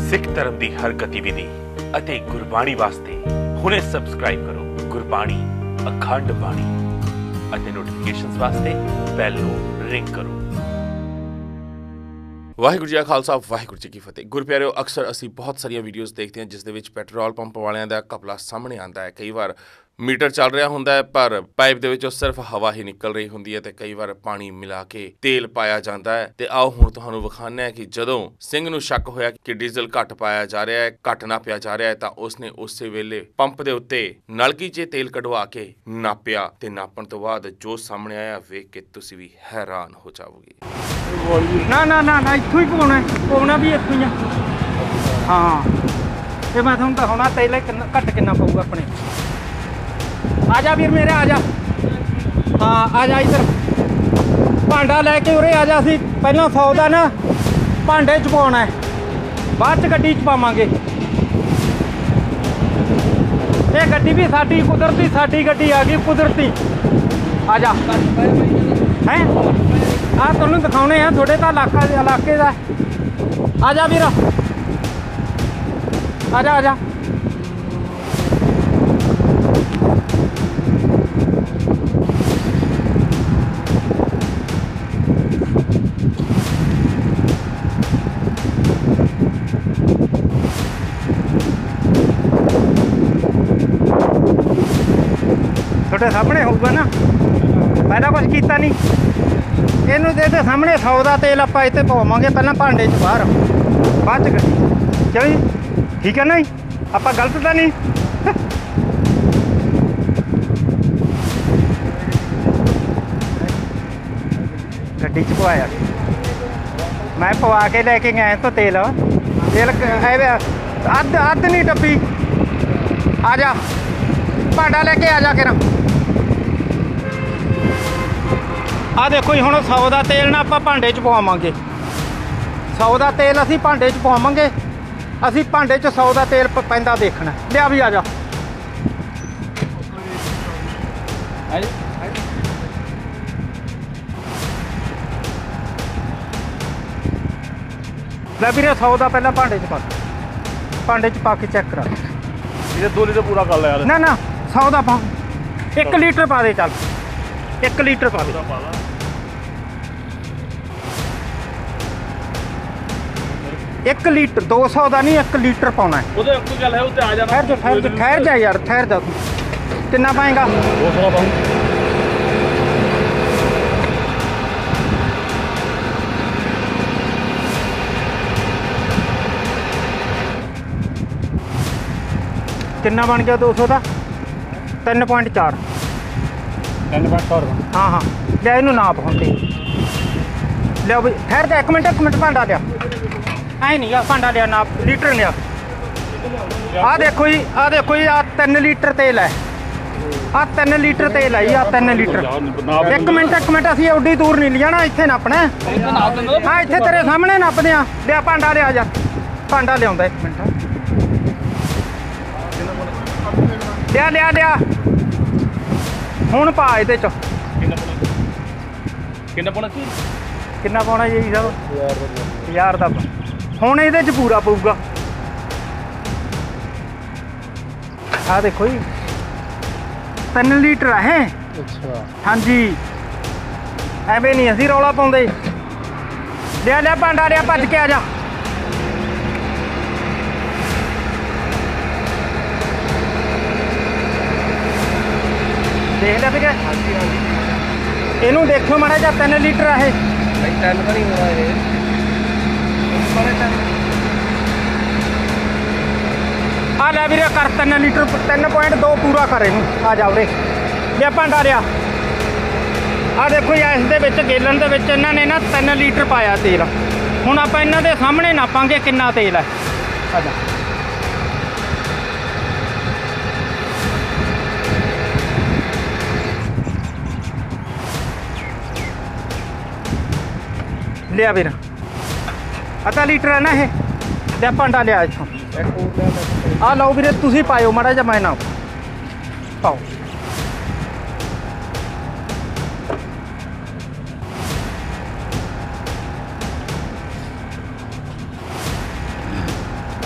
सिख धर्म की हर गतिविधि ਅਤੇ ਗੁਰਬਾਣੀ ਵਾਸਤੇ ਹੁਣੇ ਸਬਸਕ੍ਰਾਈਬ ਕਰੋ ਗੁਰਬਾਣੀ ਅਖੰਡ ਬਾਣੀ ਅਤੇ ਨੋਟੀਫਿਕੇਸ਼ਨਸ ਵਾਸਤੇ ਬੈਲ ਨੂੰ ਰਿੰਗ ਕਰੋ। ਵਾਹਿਗੁਰੂ ਜੀ ਕਾ ਖਾਲਸਾ ਵਾਹਿਗੁਰੂ ਜੀ ਕੀ ਫਤਿਹ। ਗੁਰਪਿਆਰਿਓ, ਅਕਸਰ ਅਸੀਂ ਬਹੁਤ ਸਾਰੀਆਂ ਵੀਡੀਓਜ਼ ਦੇਖਦੇ ਹਾਂ ਜਿਸ ਦੇ ਵਿੱਚ ਪੈਟਰੋਲ ਪੰਪ ਵਾਲਿਆਂ ਦਾ ਘਪਲਾ ਸਾਹਮਣੇ ਆਉਂਦਾ ਹੈ। ਕਈ ਵਾਰ ਮੀਟਰ ਚੱਲ ਰਿਹਾ ਹੁੰਦਾ ਹੈ ਪਰ ਪਾਈਪ ਦੇ ਵਿੱਚੋਂ ਸਿਰਫ ਹਵਾ ਹੀ ਨਿਕਲ ਰਹੀ ਹੁੰਦੀ ਹੈ ਤੇ ਕਈ ਵਾਰ ਪਾਣੀ ਮਿਲਾ ਕੇ ਤੇਲ ਪਾਇਆ ਜਾਂਦਾ ਹੈ। ਤੇ ਆਓ ਹੁਣ ਤੁਹਾਨੂੰ ਵਿਖਾਉਂਦੇ ਹਾਂ ਕਿ ਜਦੋਂ ਸਿੰਘ ਨੂੰ ਸ਼ੱਕ ਹੋਇਆ ਕਿ ਡੀਜ਼ਲ ਘੱਟ ਪਾਇਆ ਜਾ ਰਿਹਾ ਹੈ, ਘੱਟ ਨਾਪਿਆ ਜਾ ਰਿਹਾ ਹੈ, ਤਾਂ ਉਸਨੇ ਉਸੇ ਵੇਲੇ ਪੰਪ ਦੇ ਉੱਤੇ ਨਲਕੀ 'ਚ ਤੇਲ ਕਢਵਾ ਕੇ ਨਾਪਿਆ ਤੇ ਨਾਪਣ ਤੋਂ ਬਾਅਦ ਜੋ ਸਾਹਮਣੇ ਆਇਆ ਵੇਖ ਕੇ ਤੁਸੀਂ ਵੀ ਹੈਰਾਨ ਹੋ ਜਾਓਗੇ। ਨਾ ਇੱਥੋਂ ਹੀ ਪਾਉਣਾ ਵੀ ਇੱਥੋਂ ਹੀ ਆ। ਹਾਂ ਤੇ ਮੈਂ ਤੁਹਾਨੂੰ ਦਿਖਾਉਣਾ ਤੇਲ ਘੱਟ ਕਿੰਨਾ ਪਊਗਾ ਆਪਣੇ। ਆ ਜਾ ਵੀਰ ਮੇਰੇ, ਆ ਜਾ। ਹਾਂ ਆ ਜਾ ਇੱਧਰ, ਭਾਂਡਾ ਲੈ ਕੇ ਉਰੇ ਆ ਜਾ। ਅਸੀਂ ਪਹਿਲਾਂ 100 ਦਾ ਨਾ ਭਾਂਡੇ 'ਚ ਪਾਉਣਾ ਹੈ, ਬਾਅਦ 'ਚ ਗੱਡੀ 'ਚ ਪਾਵਾਂਗੇ। ਇਹ ਗੱਡੀ ਵੀ ਸਾਡੀ ਕੁਦਰਤੀ, ਸਾਡੀ ਗੱਡੀ ਆ ਗਈ ਕੁਦਰਤੀ। ਆ ਜਾ ਹੈਂ, ਆਹ ਤੁਹਾਨੂੰ ਦਿਖਾਉਣੇ ਆ, ਤੁਹਾਡੇ ਤਾਂ ਇਲਾਕੇ ਦਾ। ਆ ਜਾ ਵੀਰ, ਆ ਜਾ ਆ ਜਾ। ਤੁਹਾਡੇ ਸਾਹਮਣੇ ਹੋਊਗਾ ਨਾ, ਪਹਿਲਾਂ ਕੁਝ ਕੀਤਾ ਨਹੀਂ। ਇਹਨੂੰ ਇਹਦੇ ਸਾਹਮਣੇ 100 ਦਾ ਤੇਲ ਆਪਾਂ ਇੱਥੇ ਪਾਵਾਂਗੇ, ਪਹਿਲਾਂ ਭਾਂਡੇ 'ਚ ਬਾਹਰ, ਬਾਅਦ 'ਚ ਗੱਡੀ। ਚਲੋ ਜੀ, ਠੀਕ ਹੈ ਨਾ ਜੀ, ਆਪਾਂ ਗਲਤ ਤਾਂ ਨਹੀਂ। ਗੱਡੀ 'ਚ ਪਵਾਇਆ, ਮੈਂ ਪਵਾ ਕੇ ਲੈ ਕੇ ਗਿਆ ਤੋਂ ਤੇਲ ਅੱਧ ਨਹੀਂ ਡੱਬੀ। ਆ ਜਾ, ਭਾਂਡਾ ਲੈ ਕੇ ਆ ਜਾ ਕੇ ਨਾ। ਆ ਦੇਖੋ ਜੀ, ਹੁਣ 100 ਦਾ ਤੇਲ ਨਾ ਆਪਾਂ ਭਾਂਡੇ 'ਚ ਪਵਾਵਾਂਗੇ। 100 ਦਾ ਤੇਲ ਅਸੀਂ ਭਾਂਡੇ 'ਚ ਪਵਾਵਾਂਗੇ। ਅਸੀਂ ਭਾਂਡੇ 'ਚ 100 ਦਾ ਤੇਲ ਪੈਂਦਾ ਦੇਖਣਾ। ਲਿਆ ਵੀ ਆ ਜਾ। ਲੈ ਵੀਰੇ, 100 ਦਾ ਪਹਿਲਾਂ ਭਾਂਡੇ 'ਚ ਪਾ, ਭਾਂਡੇ 'ਚ ਪਾ ਕੇ ਚੈੱਕ ਕਰਾ। ਇਹ 2 ਲੀਟਰ ਪੂਰਾ ਕਰ ਲਿਆ ਯਾਰ। ਨਾ 100 ਦਾ ਪਾ, 1 ਲੀਟਰ ਪਾ ਦੇ। ਚੱਲ 1 ਲੀਟਰ ਪਾ ਦੇ। 1 ਲੀਟਰ, 200 ਦਾ ਨਹੀਂ, 1 ਲੀਟਰ ਪਾਉਣਾ ਹੈ। ਉਹਦੇ ਕੋਈ ਗੱਲ ਹੈ, ਉੱਤੇ ਆ ਜਾਣਾ। ਠਹਿਰ ਜਾ ਯਾਰ, ਠਹਿਰ ਜਾ। ਕਿੰਨਾ ਪਾਏਗਾ? 200 ਦਾ ਪਾਉਂ। ਕਿੰਨਾ ਬਣ ਗਿਆ 200 ਦਾ? 3.4। 3.4। ਹਾਂ ਲਿਆ ਇਹਨੂੰ ਨਾਪ ਹੁਣ ਤੇ। ਲਿਆ ਬਈ, ਠਹਿਰ ਜਾ 1 ਮਿੰਟ, ਭਾਂਡਾ ਲਿਆ। ਐ ਨਹੀਂ ਆ, ਭਾਂਡਾ ਲਿਆ, ਨਾਪ ਲੀਟਰ ਲਿਆ। ਆਹ ਦੇਖੋ ਜੀ, ਆਹ 3 ਲੀਟਰ ਤੇਲ ਹੈ। ਆਹ 3 ਲੀਟਰ ਤੇਲ ਹੈ ਜੀ, ਆਹ 3 ਲੀਟਰ। 1 ਮਿੰਟ, ਅਸੀਂ ਓਡੀ ਦੂਰ ਨਹੀਂ ਲਿਆਣਾ, ਇੱਥੇ ਨਾਪਣਾ। ਹਾਂ ਇੱਥੇ ਤੇਰੇ ਸਾਹਮਣੇ ਨਾਪਦੇ ਆ। ਲਿਆ ਭਾਂਡਾ ਲਿਆ ਜਾ, ਭਾਂਡਾ ਲਿਆਉਂਦਾ 1 ਮਿੰਟ। ਲਿਆ ਹੁਣ ਪਾ ਇਹਦੇ 'ਚ। ਕਿੰਨਾ ਪਾਉਣਾ ਜੀ ਸਾਹਿਬ? 1000 ਦਾ। ਹੁਣ ਇਹਦੇ 'ਚ ਪੂਰਾ ਪਊਗਾ। ਆਹ ਦੇਖੋ ਜੀ, 3 ਲੀਟਰ ਹੈ। ਅੱਛਾ ਹਾਂਜੀ, ਐਵੇਂ ਨਹੀਂ ਅਸੀਂ ਰੌਲਾ ਪਾਉਂਦੇ। ਲਿਆ ਭਾਂਡਾ ਲਿਆ, ਭੱਜ ਕੇ ਆ ਜਾ। ਦੇਖ ਲਿਆ ਵੀਰੇ? ਇਹਨੂੰ ਦੇਖਿਓ ਮਾੜਾ ਜਿਹਾ, 3 ਲੀਟਰ ਹੈ। 3 ਤਾਂ ਨਹੀਂ ਹੋਣਾ ਇਹ। ਆ ਲੈ ਵੀਰੇ, ਕਰ 3 ਲੀਟਰ, 3.2 ਪੂਰਾ ਕਰ ਇਹਨੂੰ। ਆ ਜਾ ਉਰੇ, ਲਿਆ ਭਾਂਡਾ ਲਿਆ। ਆ ਦੇਖੋ ਜੀ, ਇਸ ਦੇ ਵਿੱਚ ਗੇਲਣ ਦੇ ਵਿੱਚ ਇਹਨਾਂ ਨੇ ਨਾ 3 ਲੀਟਰ ਪਾਇਆ ਤੇਲ। ਹੁਣ ਆਪਾਂ ਇਹਨਾਂ ਦੇ ਸਾਹਮਣੇ ਨਾਪਾਂਗੇ ਕਿੰਨਾ ਤੇਲ ਹੈ। ਆ ਜਾ, ਲਿਆ ਵੀਰ, ਅੱਧਾ ਲੀਟਰ ਹੈ ਨਾ ਇਹ। ਲਿਆ ਭਾਂਡਾ ਲਿਆ ਇੱਥੋਂ। ਆ ਲਓ ਵੀਰੇ, ਤੁਸੀਂ ਪਾਇਓ ਮਾੜਾ ਜਿਹਾ, ਮੈਂ ਨਾ ਪਾਓ।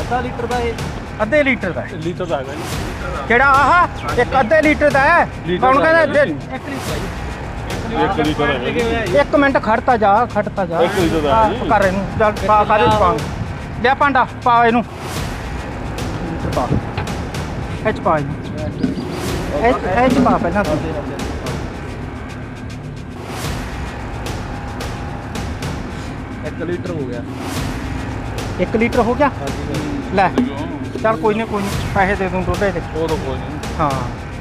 ਅੱਧਾ ਲੀਟਰ ਦਾ ਇਹ ਅੱਧੇ ਲੀਟਰ ਦਾ ਲੀਟਰ ਦਾ ਹੈਗਾ ਜੀ ਕਿਹੜਾ ਆਹ ਇੱਕ ਅੱਧੇ ਲੀਟਰ ਦਾ ਹੈ ਕੌਣ ਕਹਿੰਦਾ ਅੱਧੇ 1 ਲੀਟਰ ਹੈਗਾ ਇੱਕ ਮਿੰਟ ਖੜਤਾ ਜਾ ਇੱਕ ਲੀਟਰ ਦਾ ਹੈ ਜੀ। ਕਰ ਇਹਨੂੰ ਚੱਲ ਪਾ ਕਾਦੇ ਚ ਪਾ ਲਿਆ ਭਾਂਡਾ ਪਾ ਇਹਨੂੰ ਪਾ ਇਹ ਚ ਪਾ ਇਹਨੂੰ ਇਹ ਚ ਪਾ ਪਹਿਲਾਂ ਇੱਕ ਲੀਟਰ ਹੋ ਗਿਆ 1 ਲੀਟਰ ਹੋ ਗਿਆ ਲੈ ਚੱਲ ਕੋਈ ਨਹੀਂ ਪੈਸੇ ਦੇ ਦੂੰ ਦੁੱਧ ਦੇ ਉਹ ਤਾਂ ਕੋਈ ਨਹੀਂ ਹਾਂ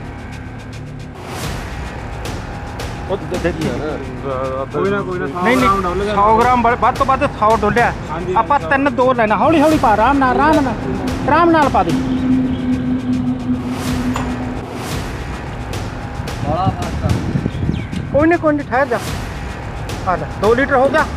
ਉਹ ਦੇਖੀ ਕੋਈ ਨਾ ਨਹੀਂ 100 ਗ੍ਰਾਮ ਵੱਧ ਤੋਂ ਵੱਧ 100 ਡੋਲਿਆ ਆਪਾਂ 3-2 ਲੈਣਾ ਹੌਲੀ ਹੌਲੀ ਪਾ ਆਰਾਮ ਨਾਲ ਪਾ ਦੇ ਕੋਈ ਨਹੀਂ ਠਹਿਰ ਜਾ ਆ ਲੈ 2 ਲੀਟਰ ਹੋ ਗਿਆ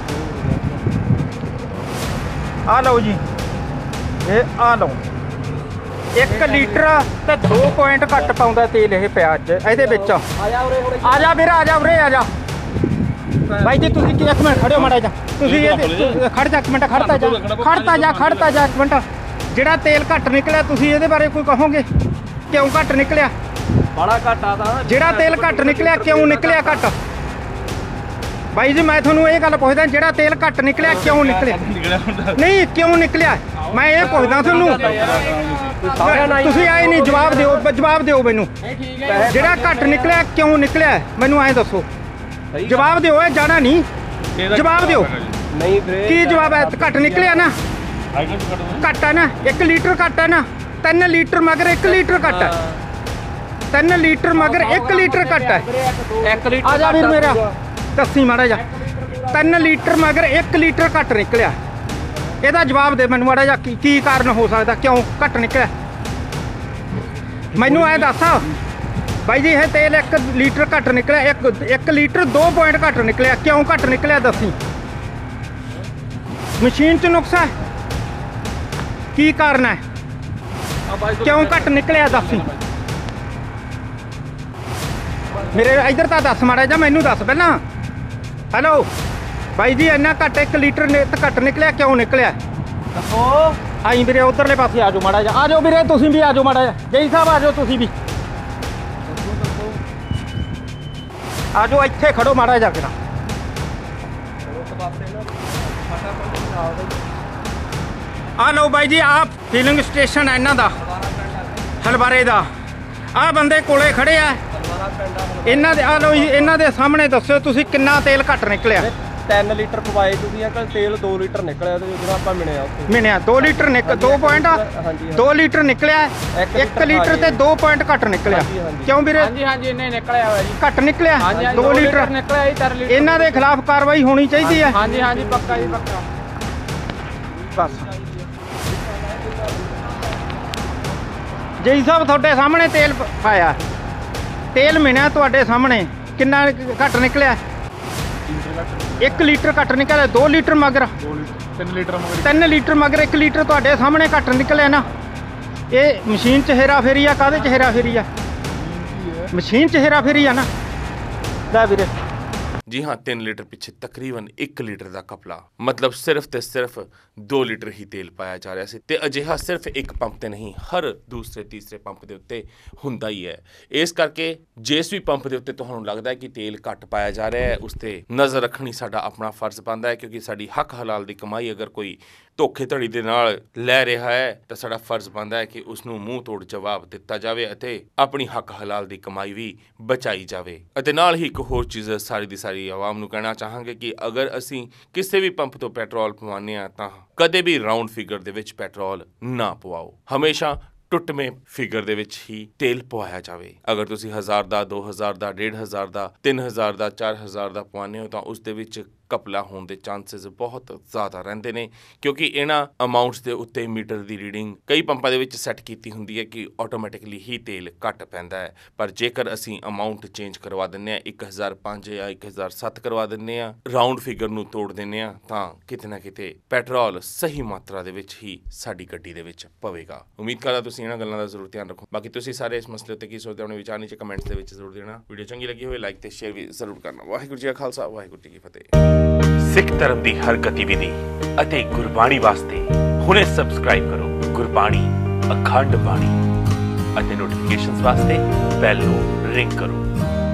ਆ ਲਓ ਜੀ ਇਹ ਆ ਲਓ 1 ਲੀਟਰ ਤੇ 2 ਪੁਆਇੰਟ ਘੱਟ ਪਾਉਂਦਾ ਤੇਲ ਇਹ ਪਿਆਜ਼ ਇਹਦੇ ਵਿੱਚ ਆ ਜਾ ਵੀਰ ਆ ਜਾ ਬਾਈ ਜੀ ਤੁਸੀਂ ਇੱਕ ਮਿੰਟ ਖੜਿਓ ਮਾੜਾ ਜਾ ਤੁਸੀਂ ਇਹ ਖੜ ਜਾ ਇੱਕ ਮਿੰਟ ਖੜਤਾ ਜਾ ਇੱਕ ਮਿੰਟ ਜਿਹੜਾ ਤੇਲ ਘੱਟ ਨਿਕਲਿਆ ਤੁਸੀਂ ਇਹਦੇ ਬਾਰੇ ਕੋਈ ਕਹੋਗੇ ਕਿਉਂ ਘੱਟ ਨਿਕਲਿਆ ਬੜਾ ਘੱਟ ਆ ਤਾਂ ਜਿਹੜਾ ਤੇਲ ਘੱਟ ਨਿਕਲਿਆ ਕਿਉਂ ਨਿਕਲਿਆ ਘੱਟ ਬਾਈ ਜੀ ਮੈਂ ਤੁਹਾਨੂੰ ਇਹ ਗੱਲ ਪੁੱਛਦਾ ਜਿਹੜਾ ਤੇਲ ਘੱਟ ਨਿਕਲਿਆ ਕਿਉਂ ਨਿਕਲਿਆ ਨਹੀਂ ਕਿਉਂ ਨਿਕਲਿਆ ਮੈਂ ਇਹ ਪੁੱਛਦਾ ਤੁਹਾਨੂੰ ਤੁਸੀਂ ਆਏ ਨਹੀਂ ਜਵਾਬ ਦਿਓ ਮੈਨੂੰ ਜਿਹੜਾ ਘੱਟ ਨਿਕਲਿਆ ਕਿਉਂ ਨਿਕਲਿਆ ਮੈਨੂੰ ਐਂ ਦੱਸੋ ਜਵਾਬ ਦਿਓ ਇਹ ਜਾਣਾ ਨਹੀਂ ਜਵਾਬ ਦਿਓ ਨਹੀਂ ਵੀਰੇ ਕੀ ਜਵਾਬ ਹੈ ਘੱਟ ਨਿਕਲਿਆ ਨਾ ਘੱਟ ਹੈ ਨਾ 1 ਲੀਟਰ ਘੱਟ ਹੈ ਨਾ 3 ਲੀਟਰ ਮਗਰ 1 ਲੀਟਰ ਘੱਟ ਹੈ 3 ਲੀਟਰ ਮਗਰ 1 ਲੀਟਰ ਘੱਟ ਹੈ 1 ਲੀਟਰ ਆ ਜਾ ਵੀਰ ਮੇਰਾ ਦੱਸੀ ਮਾੜਾ ਜਾ 3 ਲੀਟਰ ਮਗਰ 1 ਲੀਟਰ ਘੱਟ ਨਿਕਲਿਆ ਇਹਦਾ ਜਵਾਬ ਦੇ ਮੈਨੂੰ ਮਾੜਾ ਜਾ ਕੀ ਕਾਰਨ ਹੋ ਸਕਦਾ ਕਿਉਂ ਘੱਟ ਨਿਕਲਿਆ ਮੈਨੂੰ ਐ ਦੱਸ ਬਾਈ ਜੀ ਇਹ ਤੇਲ 1 ਲੀਟਰ ਘੱਟ ਨਿਕਲਿਆ 1 ਲੀਟਰ 2 ਪੁਆਇੰਟ ਘੱਟ ਨਿਕਲਿਆ ਕਿਉਂ ਘੱਟ ਨਿਕਲਿਆ ਦੱਸੀ ਮਸ਼ੀਨ 'ਚ ਨੁਕਸ ਹੈ ਕੀ ਕਾਰਨ ਹੈ ਕਿਉਂ ਘੱਟ ਨਿਕਲਿਆ ਦੱਸੀ ਮੇਰੇ ਇੱਧਰ ਤਾਂ ਦੱਸ ਮਾੜਾ ਜਾ ਮੈਨੂੰ ਦੱਸ ਪਹਿਲਾਂ ਹੈਲੋ ਬਾਈ ਜੀ ਇੰਨਾ ਘੱਟ 1 ਲੀਟਰ ਘੱਟ ਨਿਕਲਿਆ ਕਿਉਂ ਨਿਕਲਿਆ ਦੱਸੋ ਆਈ ਵੀਰੇ ਉਧਰਲੇ ਪਾਸੇ ਆ ਜਾਓ ਮਾੜਾ ਜਾ ਆ ਜਾਓ ਵੀਰੇ ਤੁਸੀਂ ਵੀ ਆ ਜਾਓ ਮਾੜਾ ਜਾ ਜੈ ਸਾਹਿਬ ਆ ਜਾਓ ਤੁਸੀਂ ਵੀ ਆ ਜਾਓ ਇੱਥੇ ਖੜੋ ਮਾੜਾ ਜਾ ਕੇ ਆ ਲਓ ਬਾਈ ਜੀ ਆ ਫਿਲਿੰਗ ਸਟੇਸ਼ਨ ਹੈ ਇਹਨਾਂ ਦਾ ਹਲਵਾਰੇ ਦਾ ਆ ਬੰਦੇ ਕੋਲੇ ਖੜੇ ਆ ਇਹਨਾਂ ਦੇ ਆ ਲਓ ਜੀ ਇਹਨਾਂ ਦੇ ਸਾਹਮਣੇ ਦੱਸੋ ਤੁਸੀਂ ਕਿੰਨਾ ਤੇਲ ਘੱਟ ਨਿਕਲਿਆ 3 ਲੀਟਰ ਪਵਾਏ ਤੁਸੀਂ ਅੰਕਲ ਤੇਲ 2 ਲੀਟਰ ਨਿਕਲਿਆ ਤੇ ਜਦੋਂ ਆਪਾਂ ਮਿਲਿਆ ਉੱਥੇ ਮਿਲਿਆ 2 ਲੀਟਰ 2 ਪੁਆਇੰਟ 2 ਲੀਟਰ ਨਿਕਲਿਆ 1 ਲੀਟਰ ਤੇ 2 ਪੁਆਇੰਟ ਘੱਟ ਨਿਕਲਿਆ ਕਿਉਂ ਵੀਰੇ ਹਾਂਜੀ ਇੰਨੇ ਨਿਕਲਿਆ ਹੋਇਆ ਜੀ ਘੱਟ ਨਿਕਲਿਆ 2 ਲੀਟਰ ਨਿਕਲਿਆ ਜੀ 3 ਲੀਟਰ ਇਹਨਾਂ ਦੇ ਖਿਲਾਫ ਕਾਰਵਾਈ ਹੋਣੀ ਚਾਹੀਦੀ ਹੈ ਹਾਂਜੀ ਪੱਕਾ ਜੀ ਪੱਕਾ ਬਸ ਜੀ ਸਾਹਿਬ ਤੁਹਾਡੇ ਸਾਹਮਣੇ ਤੇਲ ਪਾਇਆ ਤੇਲ ਮਿਲਿਆ ਤੁਹਾਡੇ ਸਾਹਮਣੇ ਕਿੰਨਾ ਘੱਟ ਨਿਕਲਿਆ 1 ਲੀਟਰ ਘੱਟ ਨਿਕਲਿਆ 2 ਲੀਟਰ ਮਗਰ 3 ਲੀਟਰ ਮਗਰ 1 ਲੀਟਰ ਤੁਹਾਡੇ ਸਾਹਮਣੇ ਘੱਟ ਨਿਕਲਿਆ ਨਾ ਇਹ ਮਸ਼ੀਨ 'ਚ ਹੇਰਾ ਫੇਰੀ ਆ ਕਾਹਦੇ 'ਚ ਹੇਰਾ ਫੇਰੀ ਆ ਮਸ਼ੀਨ 'ਚ ਹੇਰਾ ਫੇਰੀ ਆ ਨਾ ਲੈ ਵੀਰੇ ਜੀ ਹਾਂ 3 ਲੀਟਰ ਪਿੱਛੇ ਤਕਰੀਬਨ 1 ਲੀਟਰ ਦਾ ਕਪਲਾ ਮਤਲਬ ਸਿਰਫ ਤੇ ਸਿਰਫ 2 ਲੀਟਰ ਹੀ ਤੇਲ ਪਾਇਆ ਜਾ ਰਿਹਾ ਸੀ ਤੇ ਅਜਿਹਾ ਸਿਰਫ ਇੱਕ ਪੰਪ ਤੇ ਨਹੀਂ ਹਰ ਦੂਸਰੇ ਤੀਸਰੇ ਪੰਪ ਦੇ ਉੱਤੇ ਹੁੰਦਾ ਹੀ ਹੈ ਇਸ ਕਰਕੇ ਜਿਸ ਵੀ ਪੰਪ ਦੇ ਉੱਤੇ ਤੁਹਾਨੂੰ ਲੱਗਦਾ ਹੈ ਕਿ ਤੇਲ ਘੱਟ ਪਾਇਆ ਜਾ ਰਿਹਾ ਹੈ ਉਸ ਤੇ ਨਜ਼ਰ ਰੱਖਣੀ ਸਾਡਾ ਆਪਣਾ ਫਰਜ਼ ਬਣਦਾ ਹੈ ਕਿਉਂਕਿ ਸਾਡੀ ਹੱਕ ਹਲਾਲ ਦੀ ਕਮਾਈ ਅਗਰ ਕੋਈ ਧੋਖੇ ਧੜੀ ਦੇ ਨਾਲ ਲੈ ਰਿਹਾ ਹੈ ਤਾਂ ਸਾਡਾ ਫਰਜ਼ ਬਣਦਾ ਹੈ ਕਿ ਉਸ ਨੂੰ ਮੂੰਹ ਤੋੜ ਜਵਾਬ ਦਿੱਤਾ ਜਾਵੇ ਅਤੇ ਆਪਣੀ ਹੱਕ ਹਲਾਲ ਦੀ ਕਮਾਈ ਵੀ ਬਚਾਈ ਜਾਵੇ ਅਤੇ ਨਾਲ ਹੀ ਇੱਕ ਹੋਰ ਚੀਜ਼ ਸਾਰੀ ਦੀ ਸਾਰੀ ਆਵਾਮ ਨੂੰ ਕਹਿਣਾ ਚਾਹਾਂਗੇ ਕਿ ਅਗਰ ਅਸੀਂ ਕਿਸੇ ਵੀ ਪੰਪ ਤੋਂ ਪੈਟਰੋਲ ਪਵਾਉਂਦੇ ਹਾਂ ਤਾਂ ਕਦੇ ਵੀ ਰਾਉਂਡ ਫਿਗਰ ਦੇ ਵਿੱਚ ਪੈਟਰੋਲ ਨਾ ਪਵਾਓ ਹਮੇਸ਼ਾ ਟੁੱਟਵੇਂ ਫਿਗਰ ਦੇ ਵਿੱਚ ਹੀ ਤੇਲ ਪਵਾਇਆ ਜਾਵੇ ਅਗਰ ਤੁਸੀਂ 1000 ਦਾ 2000 ਦਾ 1500 ਦਾ 3000 ਦਾ 4000 ਦਾ ਪਵਾਉਂਦੇ ਹੋ ਤਾਂ ਉਸ ਦੇ ਵਿੱਚ ਕਪਲਾ ਹੋਣ ਦੇ ਚਾਂਸਸ ਬਹੁਤ ਜ਼ਿਆਦਾ ਰਹਿੰਦੇ ਨੇ ਕਿਉਂਕਿ ਇਹਨਾਂ ਅਮਾਉਂਟਸ ਦੇ ਉੱਤੇ ਮੀਟਰ ਦੀ ਰੀਡਿੰਗ ਕਈ ਪੰਪਾਂ ਦੇ ਵਿੱਚ ਸੈੱਟ ਕੀਤੀ ਹੁੰਦੀ ਹੈ ਕਿ ਆਟੋਮੈਟਿਕਲੀ ਹੀ ਤੇਲ ਘੱਟ ਪੈਂਦਾ ਹੈ ਪਰ ਜੇਕਰ ਅਸੀਂ ਅਮਾਉਂਟ ਚੇਂਜ ਕਰਵਾ ਦਿੰਦੇ ਹਾਂ 1005 ਜਾਂ 1007 ਕਰਵਾ ਦਿੰਦੇ ਹਾਂ ਰਾਉਂਡ ਫਿਗਰ ਨੂੰ ਤੋੜ ਦਿੰਦੇ ਹਾਂ ਤਾਂ ਕਿਤੇ ਨਾ ਕਿਤੇ ਪੈਟਰੋਲ ਸਹੀ ਮਾਤਰਾ ਦੇ ਵਿੱਚ ਹੀ ਸਾਡੀ ਗੱਡੀ ਦੇ ਵਿੱਚ ਪਵੇਗਾ ਉਮੀਦ ਕਰਦਾ ਤੁਸੀਂ ਇਹਨਾਂ ਗੱਲਾਂ ਦਾ ਜ਼ਰੂਰ ਧਿਆਨ ਰੱਖੋ ਬਾਕੀ ਤੁਸੀਂ ਸਾਰੇ ਇਸ ਮਸਲੇ ਉੱਤੇ ਕੀ ਸੋਚਦੇ ਹੋ ਆਪਣੇ ਵਿਚਾਰ ਨੀਚੇ ਕਮੈਂਟਸ ਦੇ ਵਿੱਚ ਜ਼ਰੂਰ ਦੇਣਾ ਵੀਡੀਓ ਚੰਗੀ ਲੱਗੀ ਹੋਵੇ ਲਾਈਕ ਤੇ ਸ਼ੇਅਰ ਵੀ ਜ਼ਰੂਰ ਕਰਨਾ ਵਾਹਿਗੁਰੂ ਜੀ ਕਾ ਖਾਲਸਾ ਵਾਹਿਗੁਰੂ ਜੀ ਕੀ ਫਤਿਹ ਸਿੱਖ ਧਰਮ ਦੀ ਹਰ ਗਤੀਵਿਧੀ ਅਤੇ ਗੁਰਬਾਣੀ ਵਾਸਤੇ ਹੁਣੇ ਸਬਸਕ੍ਰਾਈਬ ਕਰੋ ਗੁਰਬਾਣੀ ਅਖੰਡ ਬਾਣੀ ਅਤੇ ਨੋਟੀਫਿਕੇਸ਼ਨਸ ਵਾਸਤੇ ਬੈਲ ਨੂੰ ਰਿੰਗ ਕਰੋ।